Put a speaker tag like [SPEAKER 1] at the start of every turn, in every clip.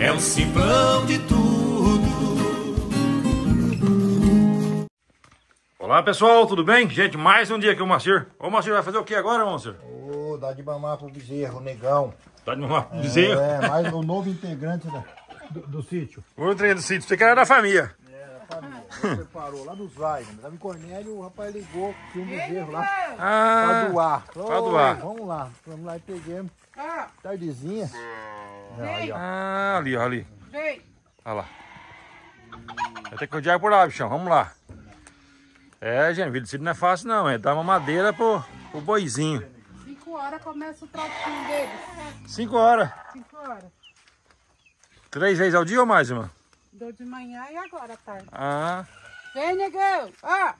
[SPEAKER 1] é o simplão de tudo.
[SPEAKER 2] Olá pessoal, tudo bem? Gente, mais um dia aqui o Moacir. Ô Moacir, vai fazer o que agora, Moacir?
[SPEAKER 3] Dá de mamar pro bezerro, negão.
[SPEAKER 2] Dá de mamar pro bezerro?
[SPEAKER 3] Mais um novo integrante do sítio.
[SPEAKER 2] O integrante do sítio, você que era da família.
[SPEAKER 3] Da família. Você parou lá dos Wagner. Tava em Cornélio, o rapaz ligou, tinha um bezerro lá pra doar.
[SPEAKER 2] Pra doar.
[SPEAKER 3] Vamos lá e peguemos. Tardezinha.
[SPEAKER 2] Ali, ó, ali. Olha lá. Vai ter que cuidar por lá, bichão, vamos lá. É, gente, vida de sítio não é fácil não, é dar uma madeira pro boizinho.
[SPEAKER 4] 5 horas começa o trotinho deles.
[SPEAKER 2] 5 horas.
[SPEAKER 4] 5 horas.
[SPEAKER 2] 3 vezes ao dia ou mais, irmã?
[SPEAKER 4] Dou de manhã e agora à tarde. Vem, negão. Tá?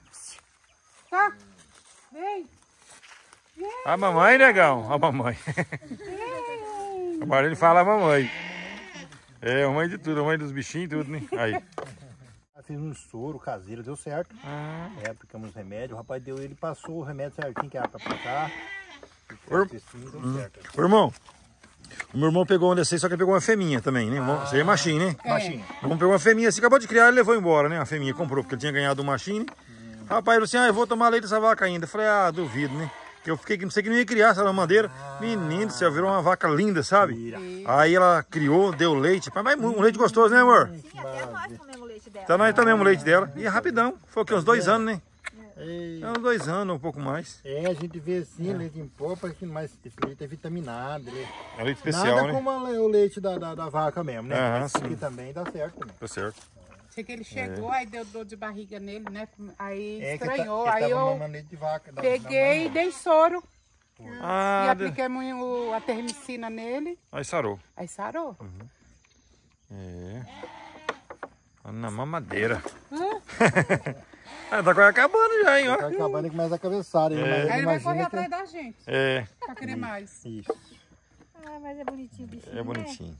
[SPEAKER 4] Vem.
[SPEAKER 2] A mamãe, negão. A mamãe. Agora ele fala a mamãe. É, a mãe de tudo, a mãe dos bichinhos e tudo, né? Aí.
[SPEAKER 3] Fiz um soro caseiro, deu certo. Aplicamos remédio, o rapaz deu, ele passou o remédio certinho que era pra aplicar. Deu certo.
[SPEAKER 2] Ô, irmão, o meu irmão pegou um desse, só que ele pegou uma fêmea também, né? Você é machinho, né?
[SPEAKER 3] Machinho.
[SPEAKER 2] O irmão pegou uma fêmea, assim, acabou de criar e levou embora, né? A fêmea comprou, porque ele tinha ganhado um machinho. Rapaz, ele disse assim, eu vou tomar leite dessa vaca ainda. Eu falei, duvido, né? Eu fiquei que não sei que não ia criar essa mamadeira. Menino do céu, virou uma vaca linda, sabe? Aí ela criou, deu leite. Mas um leite gostoso, né, amor?
[SPEAKER 5] Sim, até nós comemos leite dela.
[SPEAKER 2] Então nós tomamos o leite dela. E é rapidão. Foi o quê? Uns 2 anos, né? Uns 2 anos, um pouco mais.
[SPEAKER 3] A gente vê assim, leite em pó, mas esse leite é vitaminado.
[SPEAKER 2] É leite especial,
[SPEAKER 3] nada
[SPEAKER 2] né?
[SPEAKER 3] como o leite da vaca mesmo, né? Esse
[SPEAKER 2] sim.
[SPEAKER 3] aqui também dá certo também.
[SPEAKER 2] Tá certo.
[SPEAKER 4] Sei que ele chegou, aí deu dor de barriga nele, né? Aí
[SPEAKER 3] Que
[SPEAKER 4] estranhou.
[SPEAKER 3] ele
[SPEAKER 4] Aí
[SPEAKER 3] tava
[SPEAKER 4] eu
[SPEAKER 3] mamando leite de vaca,
[SPEAKER 4] peguei e dei soro. E
[SPEAKER 2] Ah,
[SPEAKER 4] apliquei a termicina nele.
[SPEAKER 2] aí sarou.
[SPEAKER 4] Aí sarou.
[SPEAKER 2] Na mamadeira. Tá quase acabando já, hein, ó.
[SPEAKER 3] Tá acabando e começa a cabeçar.
[SPEAKER 4] Aí ele vai correr atrás da gente. Pra querer mais.
[SPEAKER 3] Isso.
[SPEAKER 5] Mas é bonitinho o bichinho.
[SPEAKER 2] É bonitinho.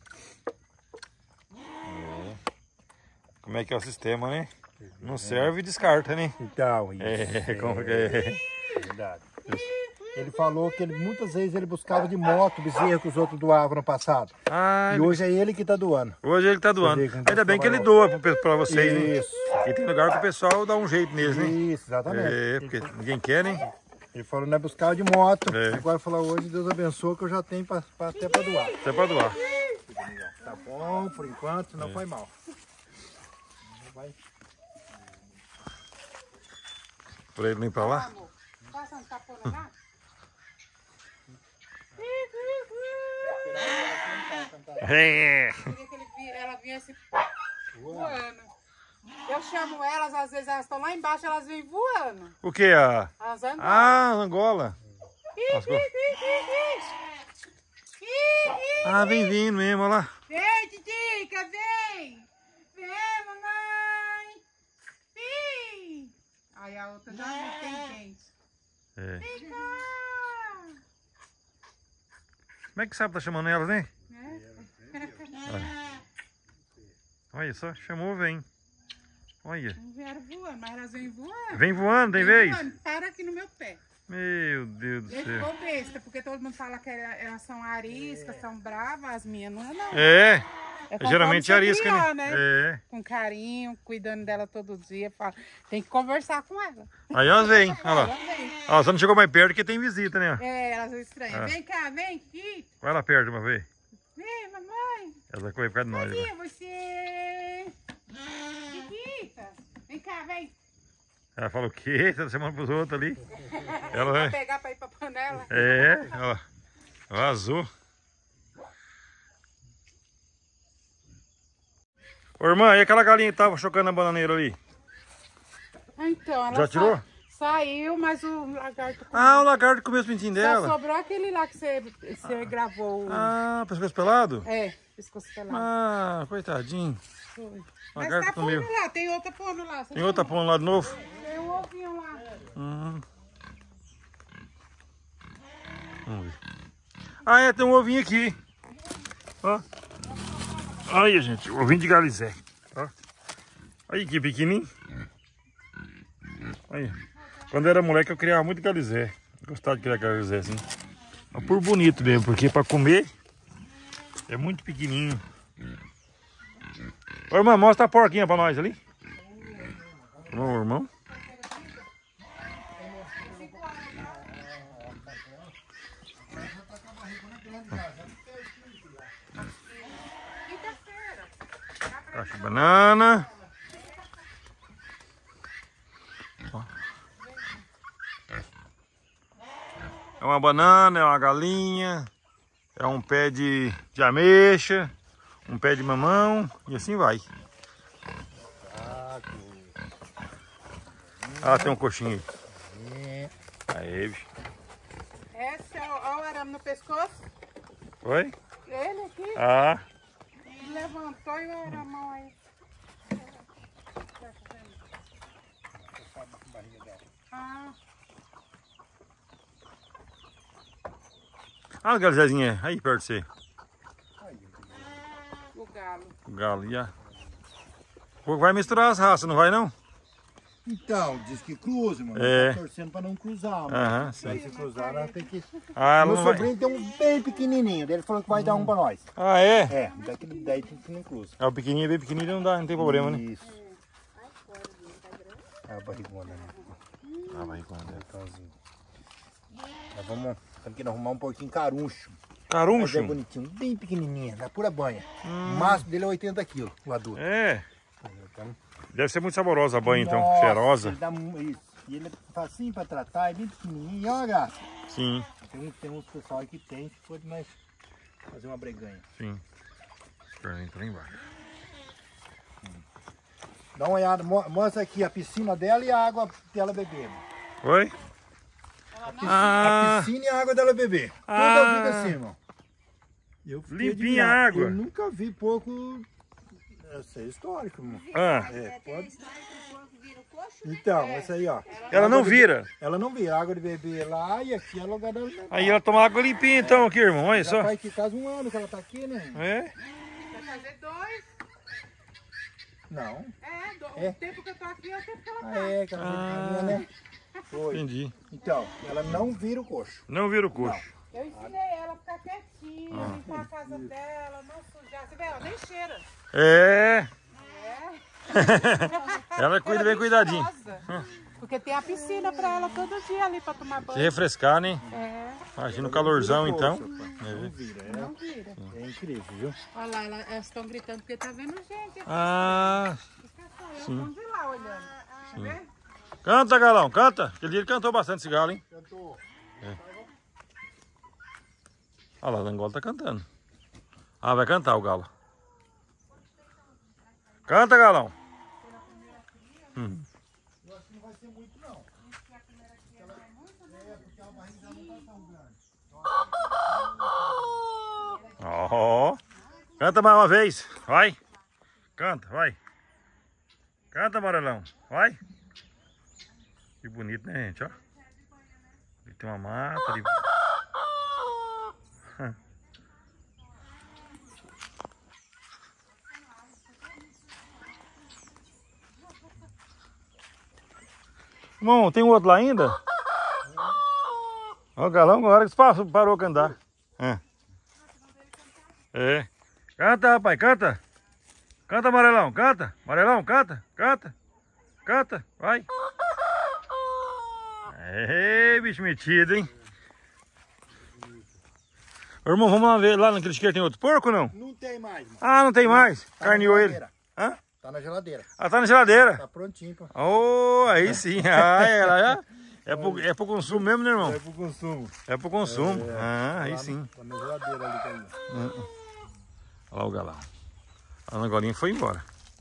[SPEAKER 2] Como é que é o sistema, né? Não serve e descarta, né?
[SPEAKER 3] Então, isso.
[SPEAKER 2] Como que é?
[SPEAKER 3] Verdade. Ele falou que muitas vezes ele buscava de moto bezerro que os outros doavam no passado. E hoje é ele que tá doando.
[SPEAKER 2] Hoje ele tá doando. Ainda bem que ele doa pra vocês, né?
[SPEAKER 3] Isso.
[SPEAKER 2] E tem lugar que o pessoal dá um jeito neles, né?
[SPEAKER 3] Isso, exatamente.
[SPEAKER 2] Porque ninguém quer, né?
[SPEAKER 3] Ele falou, não é buscar de moto. Agora falou, hoje Deus abençoe que eu já tenho até pra doar.
[SPEAKER 2] Até pra doar.
[SPEAKER 3] Tá bom, por enquanto, não foi mal. Vai.
[SPEAKER 2] Pra ele vir pra lá?
[SPEAKER 4] Passa um tapona lá. Queria que ela viesse voando. Eu chamo elas, às vezes elas estão lá embaixo, elas vêm voando.
[SPEAKER 2] O que?
[SPEAKER 4] As angolas.
[SPEAKER 2] Angola. Vem vindo mesmo, olha lá.
[SPEAKER 4] Vem, Titica, vem! Vem, mamãe! Vem! Aí a outra já não tem gente. Vem cá!
[SPEAKER 2] Como é que sabe que tá chamando elas, né? Olha só, chamou, vem. Olha.
[SPEAKER 4] Não vieram voando, mas elas vêm voando.
[SPEAKER 2] Vem voando, tem vez?
[SPEAKER 4] Voando. Para aqui no meu pé.
[SPEAKER 2] Meu Deus do
[SPEAKER 4] Ele
[SPEAKER 2] céu.
[SPEAKER 4] ficou besta, porque todo mundo fala que elas são ariscas, são bravas, as minhas não é não. Conforme
[SPEAKER 2] Geralmente
[SPEAKER 4] você
[SPEAKER 2] é arisca,
[SPEAKER 4] criar,
[SPEAKER 2] né?
[SPEAKER 4] Com carinho, cuidando dela todo dia. Tem que conversar com ela.
[SPEAKER 2] Aí elas vêm, olha lá.
[SPEAKER 4] Elas vêm.
[SPEAKER 2] Só não chegou mais perto porque tem visita, né?
[SPEAKER 4] Elas são estranhas. Vem cá, vem aqui.
[SPEAKER 2] Vai lá perto uma vez.
[SPEAKER 4] Vem, mamãe.
[SPEAKER 2] Ela vai correr por causa de nós.
[SPEAKER 4] Cadê você? Chiquita. Vem cá, vem.
[SPEAKER 2] Ela falou o quê? Você tá chamando pros outros ali? Ela
[SPEAKER 4] Vai
[SPEAKER 2] vai.
[SPEAKER 4] pegar pra ir pra panela.
[SPEAKER 2] Olha lá. Vazou. Ô irmã, e aquela galinha que tava chocando a bananeira ali?
[SPEAKER 4] Então, ela
[SPEAKER 2] Já tirou?
[SPEAKER 4] Saiu, mas o lagarto...
[SPEAKER 2] O lagarto comeu os pintinhos
[SPEAKER 4] Só
[SPEAKER 2] dela.
[SPEAKER 4] sobrou aquele lá que você gravou.
[SPEAKER 2] Pescoço pelado?
[SPEAKER 4] Pescoço pelado.
[SPEAKER 2] Coitadinho.
[SPEAKER 4] Foi.
[SPEAKER 2] O
[SPEAKER 4] Mas
[SPEAKER 2] lagarto
[SPEAKER 4] tá
[SPEAKER 2] comeu.
[SPEAKER 4] pondo lá, tem outra pondo lá.
[SPEAKER 2] Tem outra pondo lá de novo?
[SPEAKER 4] Tem um ovinho lá.
[SPEAKER 2] Vamos ver. Tem um ovinho aqui. Ó. Olha, gente, o ovinho de galizé. Ó. Olha que pequenininho. Olha. Quando eu era moleque eu criava muito galizé. Gostava de criar galizé assim. Mas por bonito mesmo, porque para comer é muito pequenininho. Ô, irmão, mostra a porquinha pra nós ali. Ô, irmão. Caixa de banana. É uma banana, é uma galinha, é um pé de ameixa, um pé de mamão e assim vai. Ah, tem um coxinho aí. Aí, bicho.
[SPEAKER 4] Esse é o arame no pescoço.
[SPEAKER 2] Oi?
[SPEAKER 4] Ele aqui.
[SPEAKER 2] Ah.
[SPEAKER 4] Levantou e o aramão aí.
[SPEAKER 2] Ah, aquela Zezinha aí perto de você.
[SPEAKER 4] O galo.
[SPEAKER 2] O galo, já. Vai misturar as raças, não vai não?
[SPEAKER 3] Então, diz que cruza, mano.
[SPEAKER 2] É.
[SPEAKER 3] Tá torcendo pra não cruzar, mano.
[SPEAKER 2] Aham,
[SPEAKER 3] Aí se cruzar, nós tem que...
[SPEAKER 2] Ah,
[SPEAKER 3] Meu
[SPEAKER 2] não vai...
[SPEAKER 3] sobrinho tem um bem pequenininho. Ele falou que vai dar um pra nós.
[SPEAKER 2] Ah, é?
[SPEAKER 3] É, daí que não cruza.
[SPEAKER 2] É o pequenininho, bem pequenininho, não tem problema, né?
[SPEAKER 3] Isso. É a barrigona, né?
[SPEAKER 2] Ah, barrigona.
[SPEAKER 3] Nós vamos que arrumar um porquinho caruncho.
[SPEAKER 2] Caruncho?
[SPEAKER 3] Mas é bonitinho, bem pequenininho, da pura banha. O máximo dele é 80 quilos, o adulto.
[SPEAKER 2] É.
[SPEAKER 3] Então,
[SPEAKER 2] Deve ser muito saborosa a banha, então.
[SPEAKER 3] nossa,
[SPEAKER 2] Cheirosa.
[SPEAKER 3] Ele dá isso. E ele é facinho pra tratar, é bem pequenininho. Ó, gato.
[SPEAKER 2] Sim,
[SPEAKER 3] Tem uns pessoal aí que tem, que pode nós fazer uma breganha.
[SPEAKER 2] sim. Perninha lá embaixo.
[SPEAKER 3] Dá uma olhada, mostra aqui a piscina dela e a água dela bebendo.
[SPEAKER 2] Oi?
[SPEAKER 3] A piscina e a água dela beber. Toda a vida assim, irmão. Eu fiquei
[SPEAKER 2] Limpinha a
[SPEAKER 3] admirado.
[SPEAKER 2] água.
[SPEAKER 3] Eu nunca vi porco. Isso é histórico, irmão.
[SPEAKER 2] Ah,
[SPEAKER 3] É, pode. Então, essa aí, ó.
[SPEAKER 2] ela não vira.
[SPEAKER 3] Ela não vira. A água de beber lá e aqui é o lugar dela.
[SPEAKER 2] Aí ela toma água limpinha então aqui, irmão. Olha
[SPEAKER 3] Já
[SPEAKER 2] só.
[SPEAKER 3] faz que quase um ano que ela tá aqui, né?
[SPEAKER 2] É?
[SPEAKER 4] Vai fazer 2.
[SPEAKER 3] Não.
[SPEAKER 4] O tempo que eu tô aqui é o tempo que ela tá.
[SPEAKER 3] Ah, é, que ela foi pequenininha, né? Foi.
[SPEAKER 2] Entendi.
[SPEAKER 3] Então, ela não vira o coxo.
[SPEAKER 2] Não vira o coxo.
[SPEAKER 4] Eu ensinei ela a ficar quietinha, limpar a casa dela, não sujar. Você vê, ela nem cheira.
[SPEAKER 2] É. Ela cuida bem cuidadinho.
[SPEAKER 4] Gostosa. Porque tem a piscina pra ela todo dia ali pra tomar
[SPEAKER 2] Se
[SPEAKER 4] banho.
[SPEAKER 2] refrescar, né?
[SPEAKER 4] É,
[SPEAKER 2] Imagina o calorzão então.
[SPEAKER 3] Não vira,
[SPEAKER 4] não vira.
[SPEAKER 3] é incrível, viu?
[SPEAKER 4] Olha lá, elas estão gritando porque tá vendo gente.
[SPEAKER 2] Ah,
[SPEAKER 4] Vamos ir lá olhando. Tá vendo?
[SPEAKER 2] canta, galão, canta. Aquele dia ele cantou bastante esse galo, hein?
[SPEAKER 3] Cantou.
[SPEAKER 2] Olha lá, o Angola tá cantando. Ah, vai cantar o galo. Canta, galão.
[SPEAKER 3] Eu acho que não vai ser muito, não.
[SPEAKER 2] Ó. Canta mais uma vez. Vai. Canta, vai. Canta, amarelão. Vai. Que bonito, né, gente? Ó. Ali tem uma mata ali. Irmão, tem outro lá ainda? Ó, o galão agora que parou de andar. É. Canta, rapaz, canta. Canta, amarelão, canta. Amarelão, canta, canta. Canta, vai. É, bicho metido, hein? Ô, irmão, vamos lá ver. Lá naquele isqueiro tem outro porco ou não?
[SPEAKER 3] Não tem mais, mano.
[SPEAKER 2] Ah, não tem mais?
[SPEAKER 3] Tá
[SPEAKER 2] Carneou
[SPEAKER 3] na
[SPEAKER 2] ele.
[SPEAKER 3] geladeira.
[SPEAKER 2] Hã?
[SPEAKER 3] Tá na geladeira.
[SPEAKER 2] Ah, tá na geladeira.
[SPEAKER 3] Tá prontinho, pô.
[SPEAKER 2] Oh, aí sim. Ah, ela já... É pro consumo mesmo, né, irmão?
[SPEAKER 3] É pro consumo.
[SPEAKER 2] É pro consumo. Ah, aí
[SPEAKER 3] Tá
[SPEAKER 2] sim.
[SPEAKER 3] Tá na geladeira ali, tá aí.
[SPEAKER 2] Olha lá o galão. A Angolinha foi embora.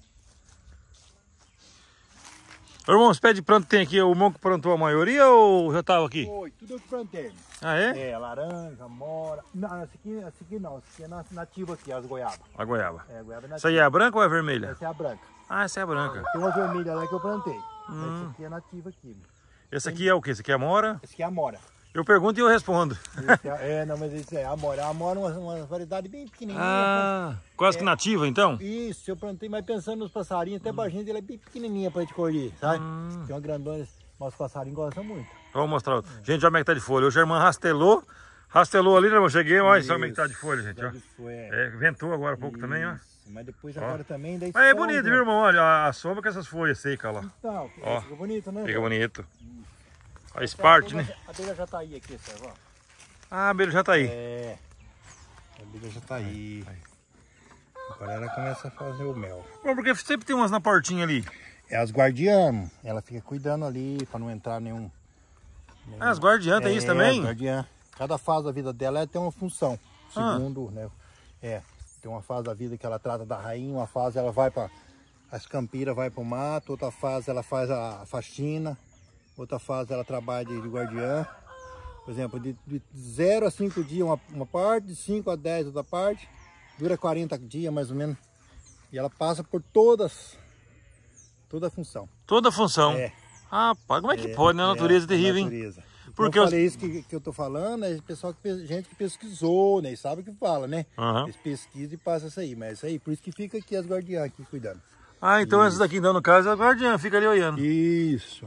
[SPEAKER 2] Ô, irmão, os pés de planto tem aqui, o irmão que plantou a maioria ou já tava aqui?
[SPEAKER 3] Foi, tudo eu que plantei.
[SPEAKER 2] Ah, é?
[SPEAKER 3] É, laranja, mora. Não, essa aqui não. Essa aqui é nativa aqui, as goiabas.
[SPEAKER 2] A goiaba.
[SPEAKER 3] É, a goiaba é nativa.
[SPEAKER 2] Essa aí é a branca ou é a vermelha?
[SPEAKER 3] Essa é a branca.
[SPEAKER 2] Ah, essa é a branca.
[SPEAKER 3] Tem uma vermelha lá que eu plantei. Essa aqui é nativa aqui.
[SPEAKER 2] Esse aqui é o quê? Esse aqui é a mora?
[SPEAKER 3] Essa aqui é a mora.
[SPEAKER 2] Eu pergunto e eu respondo.
[SPEAKER 3] Não, mas isso é a mora. A mora é uma variedade bem pequenininha.
[SPEAKER 2] Ah, quase que nativa então?
[SPEAKER 3] Isso, eu plantei, mas pensando nos passarinhos, até pra gente ele é bem pequenininha pra gente colher, sabe? Tem uma grandona, mas os passarinhos gostam muito.
[SPEAKER 2] Vamos mostrar outro. Gente, olha como é que tá de folha. Hoje a irmã rastelou ali, né, irmão? Cheguei, olha só como é que tá de folha, gente. Ó.
[SPEAKER 3] Foi,
[SPEAKER 2] É, ventou agora há pouco também, ó.
[SPEAKER 3] mas depois agora também... Daí
[SPEAKER 2] Mas é bonito, viu, irmão? Olha, a sombra com essas folhas secas lá.
[SPEAKER 3] Então,
[SPEAKER 2] Ó,
[SPEAKER 3] fica bonito, né?
[SPEAKER 2] Fica bonito. Faz parte, né?
[SPEAKER 3] A abelha já tá aí aqui, sabe?
[SPEAKER 2] Ah, a abelha já tá aí.
[SPEAKER 3] É, a abelha já tá aí. Agora ela começa a fazer o mel.
[SPEAKER 2] Bom, porque sempre tem umas na portinha ali.
[SPEAKER 3] É as guardiãs, ela fica cuidando ali pra não entrar nenhum...
[SPEAKER 2] Ah, as guardiãs tem isso também?
[SPEAKER 3] As guardiãs. Cada fase da vida dela ela tem uma função. Segundo, né? Tem uma fase da vida que ela trata da rainha, uma fase ela vai para as campiras, vai para o mato, outra fase ela faz a faxina, outra fase ela trabalha de guardiã. Por exemplo, de 0 a 5 dias uma parte, de 5 a 10 outra parte, dura 40 dias mais ou menos. E ela passa por toda a função.
[SPEAKER 2] Toda a função?
[SPEAKER 3] É.
[SPEAKER 2] Rapaz, como é que pode, né? A natureza é terrível, hein?
[SPEAKER 3] Porque eu falei isso que eu tô falando, é pessoal gente que pesquisou, né? E sabe o que fala, né? Eles pesquisam e passam isso aí. Mas isso aí, por isso que fica aqui as guardiãs aqui cuidando.
[SPEAKER 2] Ah, então essas daqui, então, no caso, é a guardiã, fica ali olhando.
[SPEAKER 3] Isso.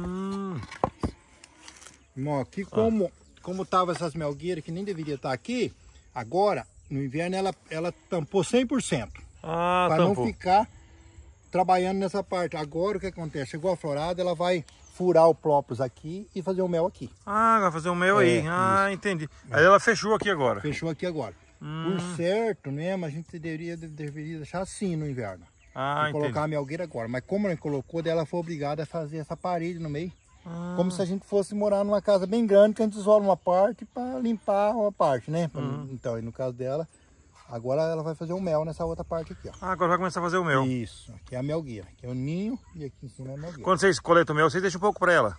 [SPEAKER 3] Irmão, aqui como tava essas melgueiras que nem deveria estar aqui, agora, no inverno, ela tampou 100%.
[SPEAKER 2] Ah,
[SPEAKER 3] para
[SPEAKER 2] tampou.
[SPEAKER 3] não ficar trabalhando nessa parte. Agora o que acontece? Chegou a florada, ela vai furar o próprio aqui e fazer o mel aqui.
[SPEAKER 2] Ah, vai fazer o mel aí. Ah, isso. Entendi. Aí ela fechou aqui agora.
[SPEAKER 3] Fechou aqui agora. Por certo mesmo, a gente deveria deixar assim no inverno.
[SPEAKER 2] Ah,
[SPEAKER 3] e colocar a melgueira agora. Mas como ela colocou, ela foi obrigada a fazer essa parede no meio. Como se a gente fosse morar numa casa bem grande, que a gente isola uma parte para limpar uma parte, né? Então, aí no caso dela, agora ela vai fazer o mel nessa outra parte aqui, ó.
[SPEAKER 2] Ah, agora vai começar a fazer o mel.
[SPEAKER 3] Isso, aqui é a melgueira. Aqui é o ninho e aqui em cima é a melgueira.
[SPEAKER 2] Quando vocês coletam o mel, vocês deixam um pouco para ela?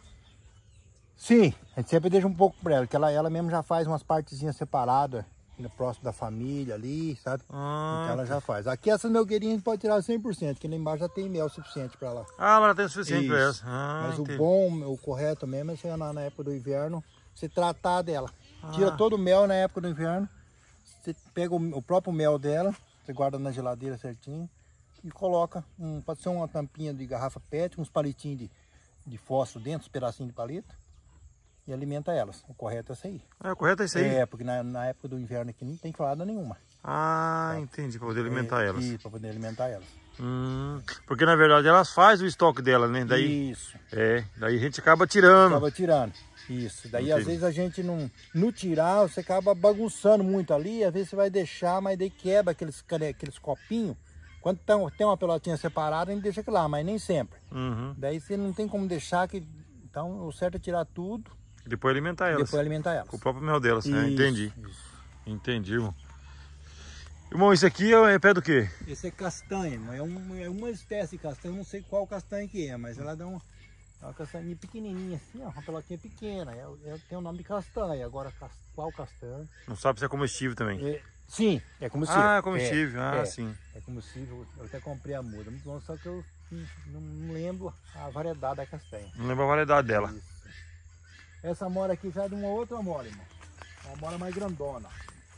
[SPEAKER 3] Sim, a gente sempre deixa um pouco para ela, que ela mesmo já faz umas partezinhas separadas, próximo da família ali, sabe? Então ela já faz. Aqui essas melgueirinhas a gente pode tirar 100%, que lá embaixo já tem mel suficiente para lá.
[SPEAKER 2] Ah, ela tem o suficiente para essa.
[SPEAKER 3] Mas entendi. O correto mesmo é você na época do inverno, você tratar dela. Tira todo o mel na época do inverno, você pega o próprio mel dela, você guarda na geladeira certinho e coloca, pode ser uma tampinha de garrafa PET, uns palitinhos de fósforo dentro, uns pedacinhos de palito. E alimenta elas. O correto é isso aí.
[SPEAKER 2] É, o correto é isso aí?
[SPEAKER 3] É, porque na época do inverno aqui não tem florada nenhuma.
[SPEAKER 2] Ah, entendi. Para poder alimentar elas.
[SPEAKER 3] Isso, para poder alimentar elas.
[SPEAKER 2] Porque na verdade elas fazem o estoque dela, né? Daí,
[SPEAKER 3] isso.
[SPEAKER 2] Daí a gente acaba tirando.
[SPEAKER 3] Acaba tirando. Isso. Daí às vezes a gente não tirar, você acaba bagunçando muito ali. Às vezes você vai deixar, mas daí quebra aqueles copinhos. Quando tem uma pelotinha separada, a gente deixa aquilo lá, mas nem sempre. Daí você não tem como deixar que... Então o certo é tirar tudo.
[SPEAKER 2] E depois alimentar elas.
[SPEAKER 3] Depois alimentar elas.
[SPEAKER 2] Com o próprio mel delas, né? Entendi.
[SPEAKER 3] Isso.
[SPEAKER 2] Entendi, irmão. Irmão, isso aqui é pé do quê?
[SPEAKER 3] Esse é castanha, é uma espécie de castanha, eu não sei qual castanha que é, mas ela dá uma castanha pequenininha assim, ó, uma pelotinha pequena, tem o nome de castanha, agora qual castanha?
[SPEAKER 2] Não sabe se é comestível também?
[SPEAKER 3] Sim, é comestível.
[SPEAKER 2] Ah, comestível, sim.
[SPEAKER 3] É comestível, eu até comprei a muda, muito bom, só que eu não lembro a variedade da castanha.
[SPEAKER 2] Não lembro a variedade dela.
[SPEAKER 3] Isso. Essa amora aqui já é de uma outra amora, irmão. Uma amora mais grandona.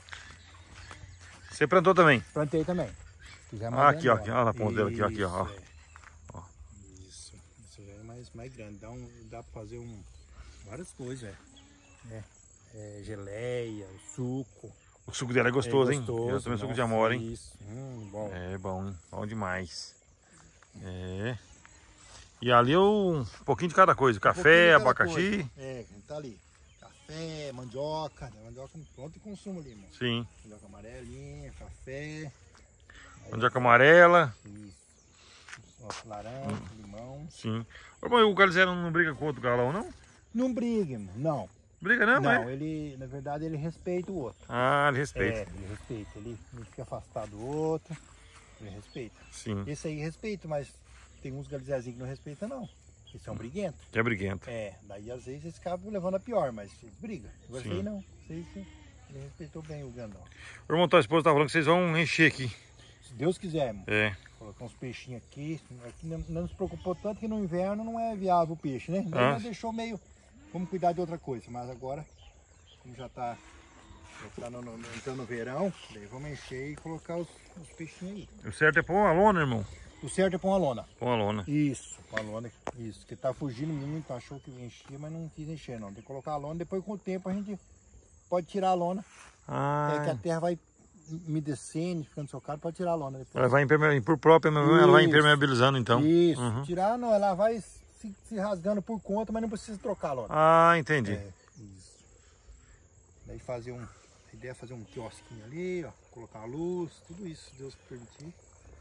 [SPEAKER 2] Você plantou também?
[SPEAKER 3] Plantei também.
[SPEAKER 2] Já é aqui, ó, olha na ponta dela, aqui, ó.
[SPEAKER 3] Isso, isso já é mais grande. Dá pra fazer várias coisas, geleia, o suco.
[SPEAKER 2] O suco dela é gostoso, hein?
[SPEAKER 3] Gostoso,
[SPEAKER 2] eu também suco de amora, hein?
[SPEAKER 3] Isso, bom.
[SPEAKER 2] É bom, hein? Bom demais. E ali um pouquinho de cada coisa, café, abacaxi.
[SPEAKER 3] Tá ali. Café, mandioca, né? Mandioca pronto e consumo ali, irmão.
[SPEAKER 2] Sim.
[SPEAKER 3] Mandioca amarelinha, café.
[SPEAKER 2] Mandioca amarela.
[SPEAKER 3] Isso. Laranja, limão.
[SPEAKER 2] Sim. O galho não briga com o outro galão, não?
[SPEAKER 3] Não briga, irmão, não.
[SPEAKER 2] Briga não,
[SPEAKER 3] não, ele, na verdade, ele respeita o outro.
[SPEAKER 2] Ah, ele respeita.
[SPEAKER 3] Ele respeita, ele fica afastado do outro, ele respeita.
[SPEAKER 2] Sim.
[SPEAKER 3] Esse aí respeita, mas tem uns galizezinhos que não respeita não. Eles são briguentos.
[SPEAKER 2] Que é briguento.
[SPEAKER 3] Daí às vezes eles acabam levando a pior, mas eles brigam. Agora sei não, sei que ele respeitou bem o grandão.
[SPEAKER 2] O irmão, tua esposa tá falando que vocês vão encher aqui.
[SPEAKER 3] Se Deus quiser, irmão. Colocar uns peixinhos aqui. Aqui não nos preocupou tanto que no inverno não é viável o peixe, né? Daí deixou meio... Vamos cuidar de outra coisa, mas agora, como já tá entrando no verão, daí vamos encher e colocar os peixinhos aí.
[SPEAKER 2] O certo é pôr uma lona, irmão?
[SPEAKER 3] O certo é pôr uma lona.
[SPEAKER 2] Pôr uma lona.
[SPEAKER 3] Isso, pôr uma lona. Isso, que tá fugindo muito, achou que enchia, mas não quis encher não. Tem que colocar a lona, depois com o tempo a gente pode tirar a lona. Que a terra vai umedecendo, ficando socado, pode tirar a lona depois.
[SPEAKER 2] Ela vai por própria, ela vai impermeabilizando então.
[SPEAKER 3] Isso,
[SPEAKER 2] Uhum.
[SPEAKER 3] tirar não, ela vai se rasgando por conta, mas não precisa trocar a lona.
[SPEAKER 2] Ah, entendi.
[SPEAKER 3] Isso. Daí a ideia é fazer um quiosquinho ali, ó, colocar a luz, tudo isso, se Deus permitir.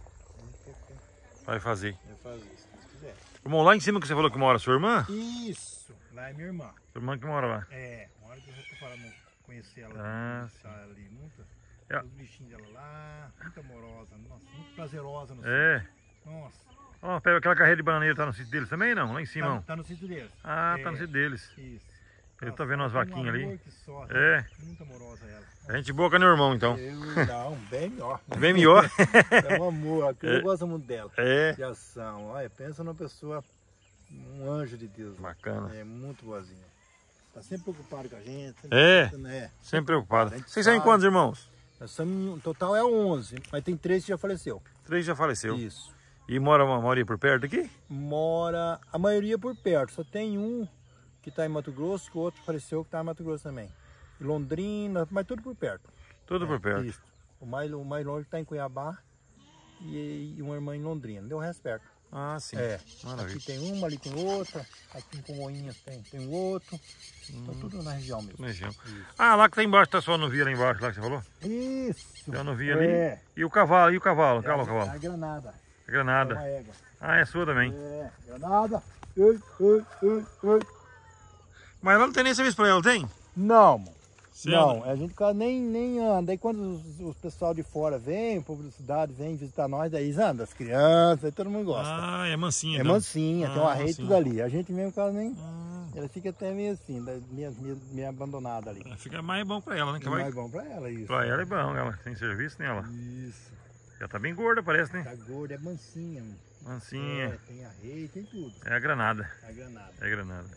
[SPEAKER 2] Vai fazer.
[SPEAKER 3] Vai fazer, se Deus quiser.
[SPEAKER 2] Irmão, lá em cima que você falou que mora a sua irmã?
[SPEAKER 3] Isso, lá é minha irmã.
[SPEAKER 2] Sua irmã que mora lá.
[SPEAKER 3] Uma hora que eu já tô falando, conhecer ela,
[SPEAKER 2] sim.
[SPEAKER 3] ali, muito.
[SPEAKER 2] É.
[SPEAKER 3] Os bichinhos dela lá, muito amorosa, nossa, muito prazerosa no
[SPEAKER 2] É.
[SPEAKER 3] sítio. Nossa.
[SPEAKER 2] Ó, pega aquela carreira de bananeira, tá no sítio deles também, não? Lá em cima, não?
[SPEAKER 3] Tá no sítio deles.
[SPEAKER 2] Ah, tá no sítio deles.
[SPEAKER 3] Isso.
[SPEAKER 2] Eu tô vendo umas vaquinhas ali.
[SPEAKER 3] Só,
[SPEAKER 2] É.
[SPEAKER 3] muito amorosa ela.
[SPEAKER 2] A gente boa com meu irmão, então.
[SPEAKER 3] Não, bem melhor.
[SPEAKER 2] Bem melhor.
[SPEAKER 3] É um amor, eu gosto muito dela.
[SPEAKER 2] É.
[SPEAKER 3] De ação. Olha, pensa numa pessoa, um anjo de Deus.
[SPEAKER 2] Bacana.
[SPEAKER 3] É muito boazinha. Tá sempre preocupado com a gente.
[SPEAKER 2] É.
[SPEAKER 3] Né?
[SPEAKER 2] Sempre preocupado.
[SPEAKER 3] A gente
[SPEAKER 2] Vocês são em
[SPEAKER 3] sabe.
[SPEAKER 2] quantos irmãos?
[SPEAKER 3] Nós somos, no total é 11, mas tem 3 que já faleceu.
[SPEAKER 2] 3 já faleceu.
[SPEAKER 3] Isso.
[SPEAKER 2] E mora uma maioria por perto aqui?
[SPEAKER 3] Mora a maioria por perto. Só tem um que está em Mato Grosso, que o outro faleceu que está em Mato Grosso também. E Londrina, mas tudo por perto.
[SPEAKER 2] Tudo por perto.
[SPEAKER 3] Isso. O mais longe está em Cuiabá e uma irmã em Londrina. Deu o resto perto.
[SPEAKER 2] Ah, sim. Maravilha.
[SPEAKER 3] Aqui tem uma, ali tem outra. Aqui em Congonhas tem um outro. Então tudo na região mesmo.
[SPEAKER 2] Na região. Ah, lá que tá embaixo, tá só no via lá embaixo, lá que você falou?
[SPEAKER 3] Isso.
[SPEAKER 2] Já não vi ali. E o cavalo? E o cavalo? Calma, o cavalo.
[SPEAKER 3] A granada.
[SPEAKER 2] A granada.
[SPEAKER 3] É uma égua.
[SPEAKER 2] Ah, é sua também.
[SPEAKER 3] É, granada. Ui.
[SPEAKER 2] Mas ela não tem nem serviço pra ela, tem?
[SPEAKER 3] Não, mano.
[SPEAKER 2] Você
[SPEAKER 3] Não,
[SPEAKER 2] anda?
[SPEAKER 3] a gente quase nem anda. Aí quando os pessoal de fora vem, o povo da cidade vem visitar nós, daí anda, as crianças, aí todo mundo gosta.
[SPEAKER 2] Ah, é mansinha.
[SPEAKER 3] É
[SPEAKER 2] então.
[SPEAKER 3] mansinha, tem uma rede
[SPEAKER 2] sim.
[SPEAKER 3] tudo ali. A gente mesmo quase nem. Ela fica até meio assim, meio abandonada ali.
[SPEAKER 2] Fica mais bom pra ela, né? Que
[SPEAKER 3] É
[SPEAKER 2] vai...
[SPEAKER 3] mais bom pra ela isso.
[SPEAKER 2] Pra ela é bom, ela tem serviço nela.
[SPEAKER 3] Isso.
[SPEAKER 2] Já tá bem gorda, parece, né?
[SPEAKER 3] Tá gorda, é mansinha. Mano.
[SPEAKER 2] Mansinha.
[SPEAKER 3] É, tem a rede, tem tudo.
[SPEAKER 2] É a granada.
[SPEAKER 3] A granada.
[SPEAKER 2] É a granada.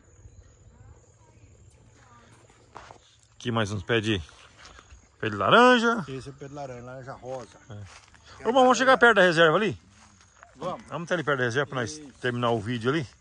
[SPEAKER 2] Aqui mais uns pés de laranja.
[SPEAKER 3] Esse é o pé de laranja rosa.
[SPEAKER 2] Ô, irmão, vamos chegar perto da reserva ali?
[SPEAKER 3] Vamos.
[SPEAKER 2] Vamos até ali perto da reserva pra nós terminar o vídeo ali.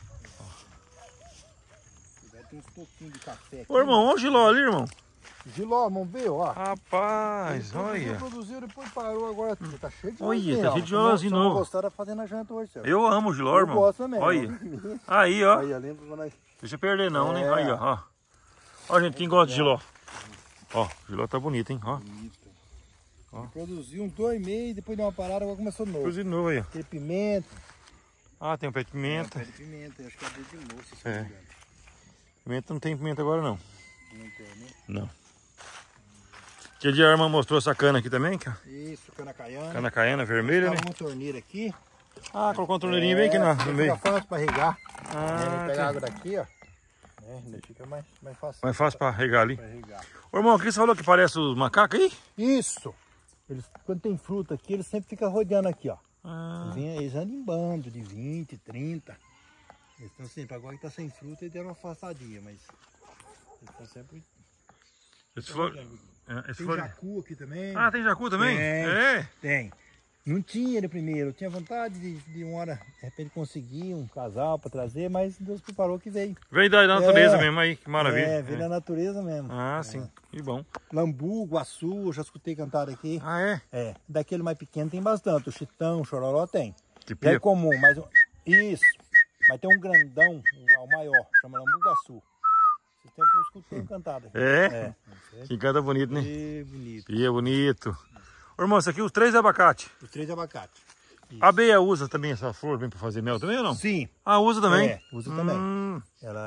[SPEAKER 3] Vai ter uns pouquinhos de café aqui.
[SPEAKER 2] Ô, irmão, olha o giló ali, irmão.
[SPEAKER 3] Giló, vamos ver, ó.
[SPEAKER 2] Rapaz, olha.
[SPEAKER 3] Produziu, depois parou, agora tá cheio de
[SPEAKER 2] Olha,
[SPEAKER 3] gilózinho,
[SPEAKER 2] tá
[SPEAKER 3] ó.
[SPEAKER 2] cheio de gilózinho
[SPEAKER 3] Não
[SPEAKER 2] novo.
[SPEAKER 3] gostaram de fazer na janta hoje, senhor.
[SPEAKER 2] Eu amo o giló, irmão.
[SPEAKER 3] Eu gosto também.
[SPEAKER 2] Olha. Aí, ó.
[SPEAKER 3] Aí, lembra quando nós...
[SPEAKER 2] Deixa eu perder não, né?
[SPEAKER 3] É.
[SPEAKER 2] Aí, ó. Ó, gente, quem gosta de giló. Ó, o giló tá bonito, hein? Ó.
[SPEAKER 3] Ele produziu uns 2 meses, depois deu uma parada, agora começou novo.
[SPEAKER 2] Coisa de novo aí, ó.
[SPEAKER 3] Tem pimenta.
[SPEAKER 2] Ah, tem um pé de pimenta.
[SPEAKER 3] Pé de pimenta, acho que é de moço, se
[SPEAKER 2] É.
[SPEAKER 3] não me engano.
[SPEAKER 2] Pimenta não tem pimenta agora, não.
[SPEAKER 3] Não tem, né?
[SPEAKER 2] Não. Aquele dia a irmã mostrou essa cana aqui também, cara.
[SPEAKER 3] Isso, cana caiana.
[SPEAKER 2] Cana caiana vermelha, né?
[SPEAKER 3] Tá uma torneira aqui.
[SPEAKER 2] Ah, colocou uma torneirinha bem aqui no meio.
[SPEAKER 3] Fica fácil para regar.
[SPEAKER 2] Ah,
[SPEAKER 3] Pega
[SPEAKER 2] tem.
[SPEAKER 3] a água daqui, ó. Daí fica mais fácil.
[SPEAKER 2] Mais fácil pra regar ali.
[SPEAKER 3] Pra regar.
[SPEAKER 2] Ô, irmão, aqui você falou que parece os macacos aí?
[SPEAKER 3] Isso! Eles, quando tem fruta aqui, eles sempre ficam rodeando aqui, ó.
[SPEAKER 2] Ah,
[SPEAKER 3] Eles andam em bando de 20, 30. Eles estão sempre, agora que tá sem fruta, eles deram uma afastadinha, mas eles estão sempre.
[SPEAKER 2] esse flor... esse
[SPEAKER 3] Tem
[SPEAKER 2] flor...
[SPEAKER 3] jacu aqui também.
[SPEAKER 2] Ah, tem jacu também?
[SPEAKER 3] Tem.
[SPEAKER 2] É.
[SPEAKER 3] Tem. Não tinha ele primeiro, eu tinha vontade de uma hora, de repente, conseguir um casal para trazer, mas Deus preparou que veio.
[SPEAKER 2] Veio da natureza
[SPEAKER 3] É.
[SPEAKER 2] mesmo aí, que maravilha.
[SPEAKER 3] É, veio da natureza mesmo.
[SPEAKER 2] Ah, sim, que bom.
[SPEAKER 3] Lambu, guaçu, eu já escutei cantar aqui.
[SPEAKER 2] Ah, é?
[SPEAKER 3] É, daquele mais pequeno tem bastante, o chitão, o chororó tem.
[SPEAKER 2] Que
[SPEAKER 3] Já é
[SPEAKER 2] pia.
[SPEAKER 3] comum, mas isso. Mas tem um grandão, o maior, chama lambu guaçu. Esse tempo eu escutei cantar aqui.
[SPEAKER 2] É? Que canta bonito, né?
[SPEAKER 3] É bonito.
[SPEAKER 2] Pia bonito. Ô, irmão, isso aqui os 3 abacate.
[SPEAKER 3] Os 3 abacates.
[SPEAKER 2] A abelha usa também essa flor bem pra fazer mel também ou não?
[SPEAKER 3] Sim.
[SPEAKER 2] Ah, usa também?
[SPEAKER 3] É, usa também.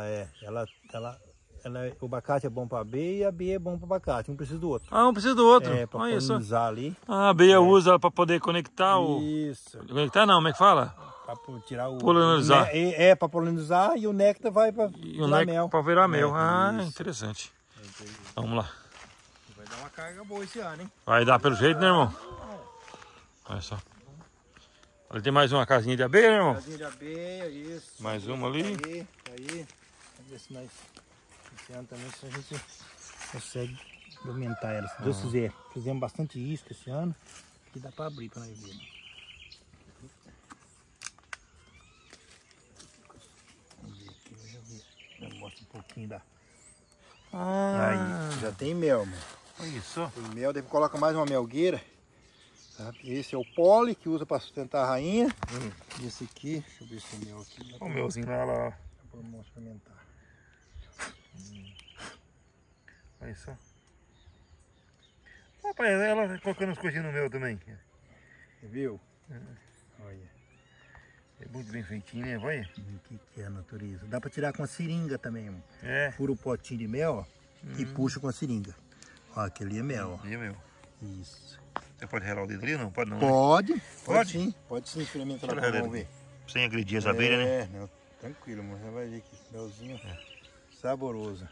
[SPEAKER 3] O abacate é bom para abelha e a abelha é bom para abacate. Um precisa do outro.
[SPEAKER 2] Ah, um precisa do outro.
[SPEAKER 3] É, para
[SPEAKER 2] Olha só.
[SPEAKER 3] polinizar ali.
[SPEAKER 2] Ah, a abelha usa pra poder conectar o...
[SPEAKER 3] Isso.
[SPEAKER 2] Conectar não, como é que fala?
[SPEAKER 3] Para tirar o...
[SPEAKER 2] Polinizar.
[SPEAKER 3] Para polinizar e o néctar vai para
[SPEAKER 2] E o
[SPEAKER 3] virar
[SPEAKER 2] néctar
[SPEAKER 3] mel.
[SPEAKER 2] pra virar mel.
[SPEAKER 3] É,
[SPEAKER 2] Ah,
[SPEAKER 3] isso.
[SPEAKER 2] interessante. Vamos lá.
[SPEAKER 3] Vai dar uma carga boa esse ano, hein?
[SPEAKER 2] Vai dar pelo jeito, né, irmão? Olha só. Ali tem mais uma casinha de abelha, né, irmão?
[SPEAKER 3] Casinha de abelha, isso.
[SPEAKER 2] Mais uma ali.
[SPEAKER 3] Aí. Vamos ver se nós... Esse ano também, se a gente consegue aumentar ela. Se Deus quiser. Fizemos bastante isca esse ano. Que dá para abrir para nós ver. Né? Vamos ver aqui, eu já mostro um pouquinho da...
[SPEAKER 2] Ah,
[SPEAKER 3] Aí, já tem mel, mano.
[SPEAKER 2] Olha isso.
[SPEAKER 3] Tem mel, daí coloca mais uma melgueira. Sabe? Esse é o pole que usa para sustentar a rainha. E esse aqui, deixa eu ver esse mel aqui.
[SPEAKER 2] Olha o melzinho lá.
[SPEAKER 3] Vamos experimentar.
[SPEAKER 2] Olha só. Rapaz, ela colocando as coisinhas no mel também.
[SPEAKER 3] Viu? Olha.
[SPEAKER 2] É muito bem feitinho, né? Olha.
[SPEAKER 3] O que é a natureza? Dá para tirar com a seringa também. Mano.
[SPEAKER 2] É.
[SPEAKER 3] Fura o potinho de mel, ó, e puxa com a seringa. Ó, aquele é mel, ó.
[SPEAKER 2] E é mel.
[SPEAKER 3] Isso.
[SPEAKER 2] Você pode relar o dedo ali? Não, pode não.
[SPEAKER 3] Pode,
[SPEAKER 2] Né?
[SPEAKER 3] pode sim. Pode sim, experimenta lá, vamos ver.
[SPEAKER 2] Sem agredir as abelhas, né?
[SPEAKER 3] É, não, tranquilo, mas você vai ver que melzinho saboroso.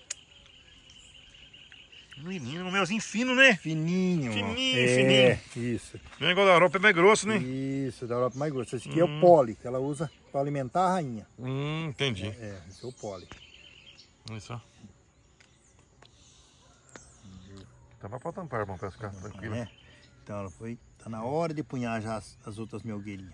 [SPEAKER 2] Menino, um melzinho fino, né?
[SPEAKER 3] Fininho,
[SPEAKER 2] Fininho,
[SPEAKER 3] ó.
[SPEAKER 2] fininho.
[SPEAKER 3] Isso.
[SPEAKER 2] O negócio da Europa é mais grosso, né?
[SPEAKER 3] Isso, da Europa mais grosso. Esse aqui é o pole, que ela usa para alimentar a rainha.
[SPEAKER 2] Entendi.
[SPEAKER 3] Esse é o pole.
[SPEAKER 2] Olha só. Tava pra tampar, irmão, pra ficar tranquilo.
[SPEAKER 3] É. Então ela foi. Tá na hora de punhar já as outras melgueirinhas.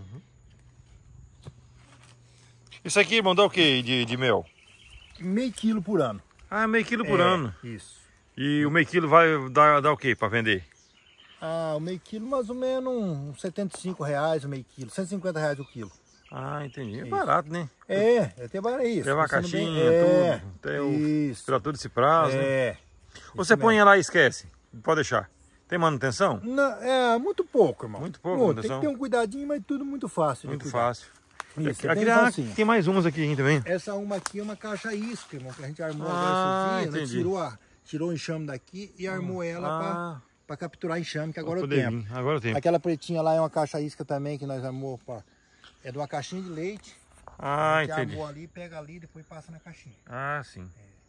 [SPEAKER 2] Isso aqui, irmão, dá o que de mel?
[SPEAKER 3] Meio quilo por ano.
[SPEAKER 2] Ah, meio quilo por ano.
[SPEAKER 3] Isso.
[SPEAKER 2] E o meio quilo vai dar o que pra vender?
[SPEAKER 3] Ah, o meio quilo mais ou menos uns R$75 o meio quilo, R$150 o quilo.
[SPEAKER 2] Ah, entendi. É barato, né?
[SPEAKER 3] É até barato isso.
[SPEAKER 2] Leva a caixinha, tudo. Até
[SPEAKER 3] isso.
[SPEAKER 2] Pra todo esse prazo, né?
[SPEAKER 3] É.
[SPEAKER 2] Você põe lá e esquece. Pode deixar. Tem manutenção?
[SPEAKER 3] Não, é muito pouco, irmão.
[SPEAKER 2] Muito pouco,
[SPEAKER 3] Tem
[SPEAKER 2] manutenção?
[SPEAKER 3] que ter um cuidadinho, mas tudo muito fácil.
[SPEAKER 2] Muito
[SPEAKER 3] de cuidar.
[SPEAKER 2] fácil.
[SPEAKER 3] Isso,
[SPEAKER 2] Aqui,
[SPEAKER 3] bem facinho.
[SPEAKER 2] tem mais umas aqui também.
[SPEAKER 3] Essa uma aqui é uma caixa isca, irmão, que a gente armou
[SPEAKER 2] Ah,
[SPEAKER 3] agora esses dias,
[SPEAKER 2] entendi.
[SPEAKER 3] né? Tirou o enxame daqui e armou ela para capturar enxame, que agora eu
[SPEAKER 2] Poder
[SPEAKER 3] tenho.
[SPEAKER 2] vir. Agora eu tenho.
[SPEAKER 3] Aquela pretinha lá é uma caixa isca também que nós armou, é de uma caixinha de leite.
[SPEAKER 2] Ah,
[SPEAKER 3] A gente
[SPEAKER 2] entendi.
[SPEAKER 3] armou ali, pega ali e depois passa na caixinha.
[SPEAKER 2] Ah, sim.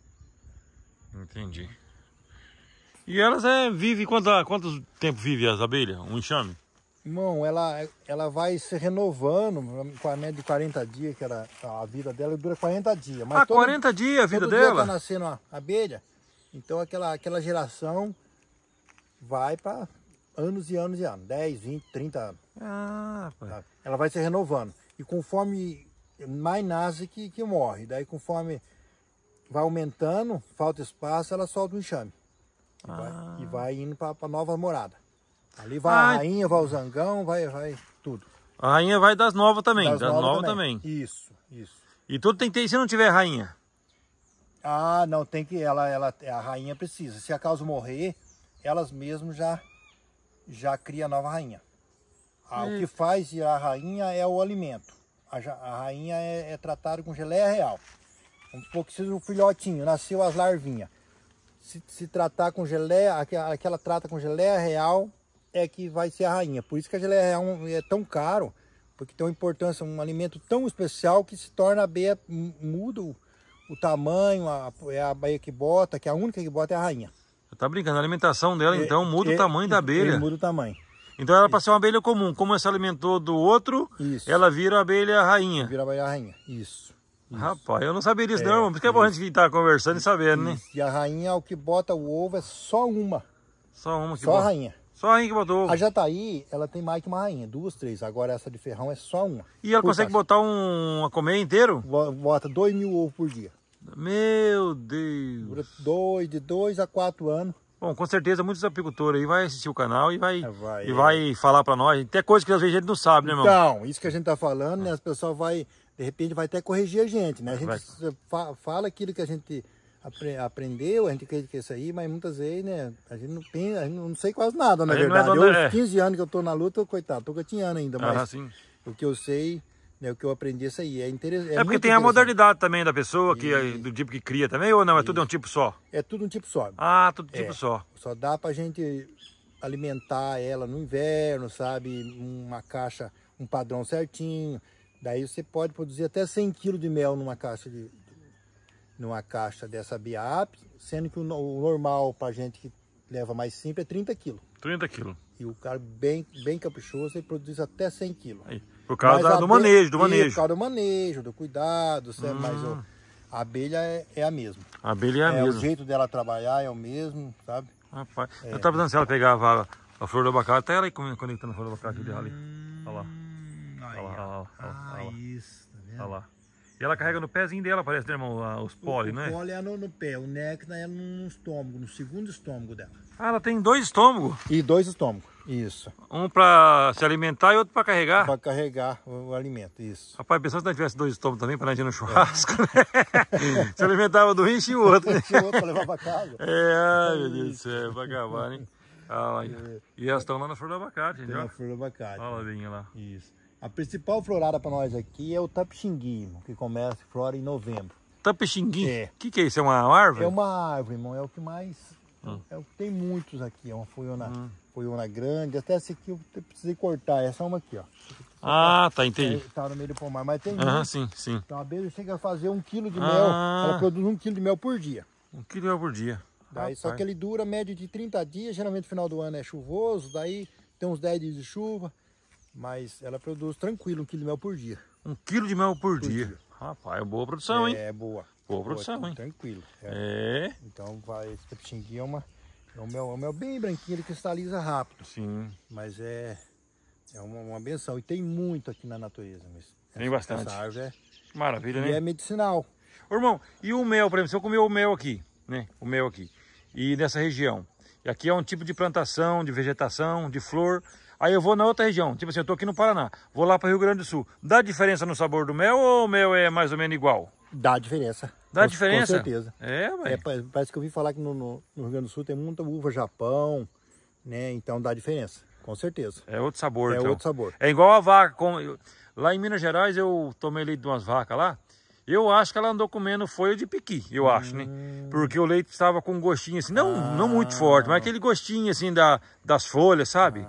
[SPEAKER 2] Entendi. E elas vivem, quanto tempo vive as abelhas? Um enxame?
[SPEAKER 3] Irmão, ela vai se renovando, com a média de 40 dias, que a vida dela dura 40 dias. Mas
[SPEAKER 2] 40 dias a vida
[SPEAKER 3] todo
[SPEAKER 2] dela?
[SPEAKER 3] dia tá nascendo a abelha, então aquela geração vai para anos e anos e anos, 10, 20, 30 anos.
[SPEAKER 2] Ah, pai.
[SPEAKER 3] Sabe? Ela vai se renovando. E conforme mais nasce que morre, daí conforme vai aumentando, falta espaço, ela solta o enxame. E vai indo para nova morada. Ali vai a rainha, vai o zangão, vai tudo.
[SPEAKER 2] A rainha vai das novas também,
[SPEAKER 3] Das novas
[SPEAKER 2] também.
[SPEAKER 3] Isso.
[SPEAKER 2] E tudo tem que ter, se não tiver rainha?
[SPEAKER 3] Ah, não, tem que, a rainha precisa. Se a causa morrer, elas mesmas já cria nova rainha. O que faz a rainha é o alimento. A rainha é tratada com geleia real. Vamos supor que seja um filhotinho, nasceu as larvinhas. Se tratar com geleia, aquela trata com geleia real, é que vai ser a rainha. Por isso que a geleia real é tão caro, porque tem uma importância, um alimento tão especial que se torna a abelha, muda o tamanho, é a abelha que bota, que a única que bota é a rainha.
[SPEAKER 2] Você tá brincando, a alimentação dela então muda o tamanho da abelha.
[SPEAKER 3] Muda o tamanho.
[SPEAKER 2] Então ela para ser uma abelha comum, como ela se alimentou do outro, ela vira a abelha rainha.
[SPEAKER 3] Vira a abelha rainha, isso.
[SPEAKER 2] Rapaz, eu não sabia disso não, porque é bom a gente estar conversando e sabendo, né?
[SPEAKER 3] E a rainha, o que bota o ovo é só uma.
[SPEAKER 2] Só uma que
[SPEAKER 3] Só
[SPEAKER 2] bota.
[SPEAKER 3] a rainha.
[SPEAKER 2] Só a rainha que botou ovo.
[SPEAKER 3] A jataí, ela tem mais que uma rainha, 2, 3. Agora essa de ferrão é só uma.
[SPEAKER 2] E ela consegue botar uma colmeia inteiro?
[SPEAKER 3] Bota 2.000 ovos por dia.
[SPEAKER 2] Meu Deus.
[SPEAKER 3] Dura de 2 a 4 anos.
[SPEAKER 2] Bom, com certeza muitos apicultores aí vai assistir o canal e vai
[SPEAKER 3] vai
[SPEAKER 2] falar pra nós. Até coisa que às vezes a gente não sabe, né, irmão?
[SPEAKER 3] Então, isso que a gente tá falando, né? As pessoas de repente vai até corrigir a gente, né? A gente fala aquilo que a gente aprendeu, a gente acredita que é isso aí, mas muitas vezes, né? A gente não pensa, a gente não sei quase nada, na verdade. Eu, 15 anos que eu tô na luta, coitado, tô gatinhando ainda, mas
[SPEAKER 2] sim.
[SPEAKER 3] O que eu sei, né? O que eu aprendi é isso aí. É interessante.
[SPEAKER 2] É porque tem a modalidade também da pessoa, do tipo que cria também, ou não? É tudo um tipo só?
[SPEAKER 3] É tudo um tipo só.
[SPEAKER 2] Ah, tudo tipo só.
[SPEAKER 3] Só dá pra gente alimentar ela no inverno, sabe? Uma caixa, um padrão certinho. Daí você pode produzir até 100 kg de mel numa caixa dessa Biap, sendo que o normal pra gente que leva mais simples é 30 kg.
[SPEAKER 2] 30 kg.
[SPEAKER 3] E o cara bem caprichoso, ele produz até 100 kg.
[SPEAKER 2] Por causa do manejo,
[SPEAKER 3] Por causa do manejo, do cuidado, mas a abelha é a mesma.
[SPEAKER 2] A abelha é a mesma.
[SPEAKER 3] O jeito dela trabalhar é o mesmo, sabe?
[SPEAKER 2] Rapaz, eu tava pensando se ela pegava a flor do abacate, até ela aí conectando a flor do abacate dele ali. Olha lá. Olha lá.
[SPEAKER 3] Isso, tá vendo?
[SPEAKER 2] Olha lá. E ela carrega no pezinho dela, parece, né, irmão? Os pólen, né?
[SPEAKER 3] O pólen é no pé, o néctar é no estômago, no segundo estômago dela.
[SPEAKER 2] Ah, ela tem 2 estômagos?
[SPEAKER 3] E 2 estômagos, isso.
[SPEAKER 2] Um pra se alimentar e outro pra carregar?
[SPEAKER 3] Para carregar o alimento, isso.
[SPEAKER 2] Rapaz, pensou se nós tivesse 2 estômagos também pra nós ir no churrasco, né? Se alimentava do rim e o outro, né?
[SPEAKER 3] E o outro pra levar para casa.
[SPEAKER 2] Ai, meu Deus do céu, pra acabar, né? E elas estão lá na flor do abacate,
[SPEAKER 3] Tem
[SPEAKER 2] entendeu?
[SPEAKER 3] a flor do abacate.
[SPEAKER 2] Olha a vinha lá.
[SPEAKER 3] Isso. A principal florada para nós aqui é o tapixingui, que começa e flora em novembro.
[SPEAKER 2] Tapixingui?
[SPEAKER 3] É.
[SPEAKER 2] O que é isso? É uma árvore?
[SPEAKER 3] É uma árvore, irmão, é o que mais... É o que tem muitos aqui, é uma folhona grande. Até essa aqui eu precisei cortar, essa é uma aqui, ó.
[SPEAKER 2] Ah, tá, entendi.
[SPEAKER 3] Tá no meio do pomar, mas tem
[SPEAKER 2] Aham,
[SPEAKER 3] muitos.
[SPEAKER 2] sim, sim.
[SPEAKER 3] Então a abelha chega a fazer 1 quilo de mel, ela produz 1 quilo de mel por dia.
[SPEAKER 2] 1 quilo por dia.
[SPEAKER 3] Daí, só que ele dura média de 30 dias, geralmente no final do ano é chuvoso, daí tem uns 10 dias de chuva, mas ela produz tranquilo 1 quilo de mel por dia.
[SPEAKER 2] 1 quilo de mel por dia. Rapaz, é boa produção, hein?
[SPEAKER 3] É boa.
[SPEAKER 2] Boa produção, hein?
[SPEAKER 3] Tranquilo.
[SPEAKER 2] É.
[SPEAKER 3] Então esse tapixingui é um mel bem branquinho, ele cristaliza rápido,
[SPEAKER 2] Sim.
[SPEAKER 3] mas é uma benção. E tem muito aqui na natureza.
[SPEAKER 2] Tem bastante.
[SPEAKER 3] Essa árvore
[SPEAKER 2] Maravilha,
[SPEAKER 3] e
[SPEAKER 2] né?
[SPEAKER 3] é medicinal.
[SPEAKER 2] Ô, irmão, e o mel, por exemplo, se eu comer o mel aqui, né? O mel aqui, e nessa região. E aqui é um tipo de plantação, de vegetação, de flor. Aí eu vou na outra região, tipo assim, eu tô aqui no Paraná, vou lá para Rio Grande do Sul. Dá diferença no sabor do mel ou o mel é mais ou menos igual?
[SPEAKER 3] Dá diferença.
[SPEAKER 2] Dá diferença?
[SPEAKER 3] Com certeza.
[SPEAKER 2] É, velho.
[SPEAKER 3] Parece que eu ouvi falar que no Rio Grande do Sul tem muita uva Japão, né? Então dá diferença, com certeza.
[SPEAKER 2] É outro sabor,
[SPEAKER 3] É
[SPEAKER 2] então.
[SPEAKER 3] outro sabor.
[SPEAKER 2] É igual a vaca. Lá em Minas Gerais eu tomei leite de umas vacas lá. Eu acho que ela andou comendo folha de piqui, eu acho, né? Porque o leite estava com um gostinho assim, não muito forte, mas aquele gostinho assim das folhas, sabe?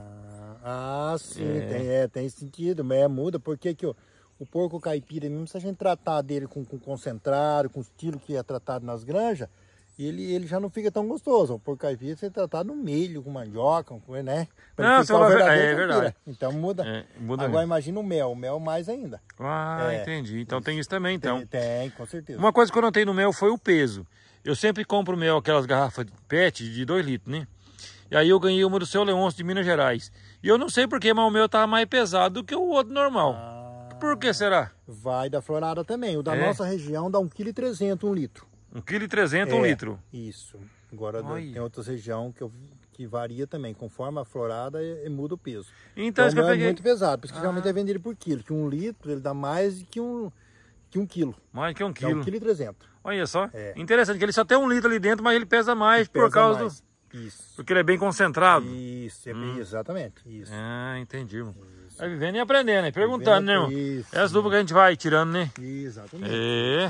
[SPEAKER 3] Sim, tem sentido, mas muda, porque que o porco caipira, mesmo se a gente tratar dele com concentrado, com o estilo que é tratado nas granjas, ele já não fica tão gostoso. O porco caipira você tratar no milho, com mandioca, né?
[SPEAKER 2] Não, você é verdade.
[SPEAKER 3] Então muda.
[SPEAKER 2] Muda
[SPEAKER 3] Agora
[SPEAKER 2] mesmo.
[SPEAKER 3] imagina o mel mais ainda.
[SPEAKER 2] Ah, entendi. Então tem isso também, então.
[SPEAKER 3] Tem, com certeza.
[SPEAKER 2] Uma coisa que eu notei no mel foi o peso. Eu sempre compro mel, aquelas garrafas de PET de 2 litros, né? E aí eu ganhei uma do Seu Leôncio de Minas Gerais. E eu não sei porquê, mas o meu tava mais pesado do que o outro normal. Por que será?
[SPEAKER 3] Vai da florada também. O da nossa região dá 1,3 kg 1 litro.
[SPEAKER 2] 1,3 kg 1 litro.
[SPEAKER 3] Isso. Agora tem outras regiões que varia também. Conforme a florada, muda o peso.
[SPEAKER 2] Então,
[SPEAKER 3] o mel é muito pesado. Por isso que geralmente é vendido por quilo. Que 1 litro ele dá mais que um quilo.
[SPEAKER 2] Mais que 1
[SPEAKER 3] Dá
[SPEAKER 2] quilo.
[SPEAKER 3] 1,3 kg.
[SPEAKER 2] Olha só. Interessante que ele só tem 1 litro ali dentro, mas ele pesa mais por causa do...
[SPEAKER 3] Isso.
[SPEAKER 2] Porque ele é bem concentrado.
[SPEAKER 3] Isso, exatamente. Isso.
[SPEAKER 2] Ah, entendi, irmão. Vai vivendo e aprendendo, né? Perguntando, né, irmão?
[SPEAKER 3] Isso.
[SPEAKER 2] É as dúvidas que a gente vai tirando, né?
[SPEAKER 3] Exatamente.
[SPEAKER 2] É.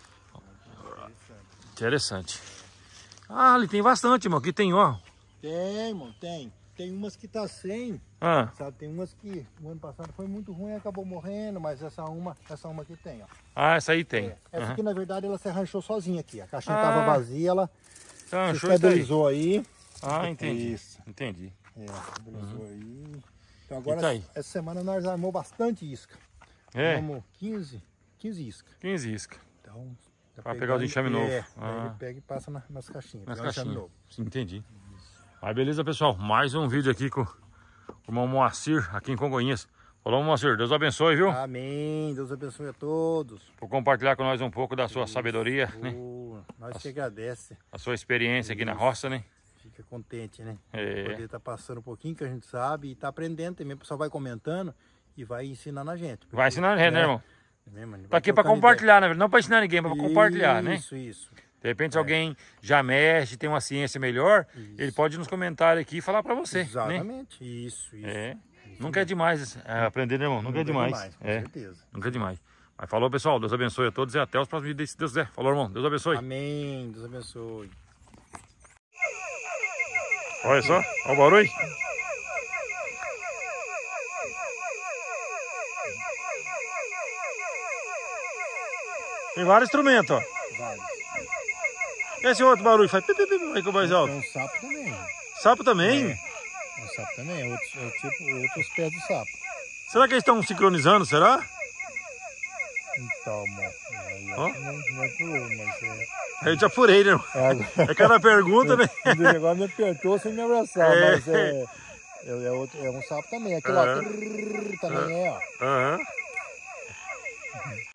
[SPEAKER 2] Interessante. Ah, ali tem bastante, irmão. Aqui tem, ó.
[SPEAKER 3] Tem, irmão, tem. Tem umas que tá sem.
[SPEAKER 2] Ah.
[SPEAKER 3] Sabe, tem umas que o ano passado foi muito ruim e acabou morrendo, mas essa uma aqui tem, ó.
[SPEAKER 2] Ah, essa aí tem.
[SPEAKER 3] Essa aqui, na verdade, ela se arranchou sozinha aqui. A caixinha tava vazia, ela se
[SPEAKER 2] Show isso aí.
[SPEAKER 3] estabilizou aí.
[SPEAKER 2] Ah, entendi.
[SPEAKER 3] Isso.
[SPEAKER 2] Entendi.
[SPEAKER 3] Estabilizou aí. Então agora,
[SPEAKER 2] tá aí?
[SPEAKER 3] essa semana nós armou bastante isca. Armamos 15 iscas.
[SPEAKER 2] 15 iscas.
[SPEAKER 3] Então,
[SPEAKER 2] Pra pegar os enxame novo.
[SPEAKER 3] Ele pega e passa nas caixinhas.
[SPEAKER 2] Nas
[SPEAKER 3] pegar o enxame
[SPEAKER 2] caixinhas.
[SPEAKER 3] novo.
[SPEAKER 2] Sim, entendi. Mas beleza, pessoal. Mais um vídeo aqui com o irmão Moacir, aqui em Congonhas. Falou, Moacir. Deus abençoe, viu?
[SPEAKER 3] Amém. Deus abençoe a todos.
[SPEAKER 2] Por compartilhar com nós um pouco da sua sabedoria, né?
[SPEAKER 3] Nós que agradece.
[SPEAKER 2] A sua experiência aqui na roça, né?
[SPEAKER 3] Fica contente, né?
[SPEAKER 2] É.
[SPEAKER 3] Poder estar passando um pouquinho que a gente sabe e tá aprendendo também. O pessoal vai comentando e vai ensinando a gente.
[SPEAKER 2] Vai ensinar a gente, né, irmão?
[SPEAKER 3] Mano,
[SPEAKER 2] Tá aqui para compartilhar, né? Não para ensinar ninguém, para compartilhar, né?
[SPEAKER 3] Isso.
[SPEAKER 2] De repente, se alguém já mexe, tem uma ciência melhor, ele pode ir nos comentários aqui e falar para você.
[SPEAKER 3] Exatamente.
[SPEAKER 2] Né?
[SPEAKER 3] Isso.
[SPEAKER 2] Nunca é demais aprender, né, irmão? Nunca é demais.
[SPEAKER 3] Com certeza.
[SPEAKER 2] Nunca é demais. Mas falou, pessoal. Deus abençoe a todos e até os próximos vídeos, se Deus quiser. Falou, irmão. Deus abençoe.
[SPEAKER 3] Amém. Deus abençoe.
[SPEAKER 2] Olha só. Olha o barulho. Tem vários instrumentos, ó.
[SPEAKER 3] Vários.
[SPEAKER 2] Esse outro barulho faz pi, pi, pi, aí que é mais alto.
[SPEAKER 3] Tem um sapo também.
[SPEAKER 2] Sapo também?
[SPEAKER 3] Um sapo também. Outros pés do sapo.
[SPEAKER 2] Será que eles estão sincronizando, será?
[SPEAKER 3] Então, amor.
[SPEAKER 2] Ó.
[SPEAKER 3] Não apurou, mas
[SPEAKER 2] Eu te apurei, né, irmão? É cada pergunta, né?
[SPEAKER 3] Agora me apertou sem me abraçar, mas é um sapo também. Aquele lá também é, ó.
[SPEAKER 2] Aham.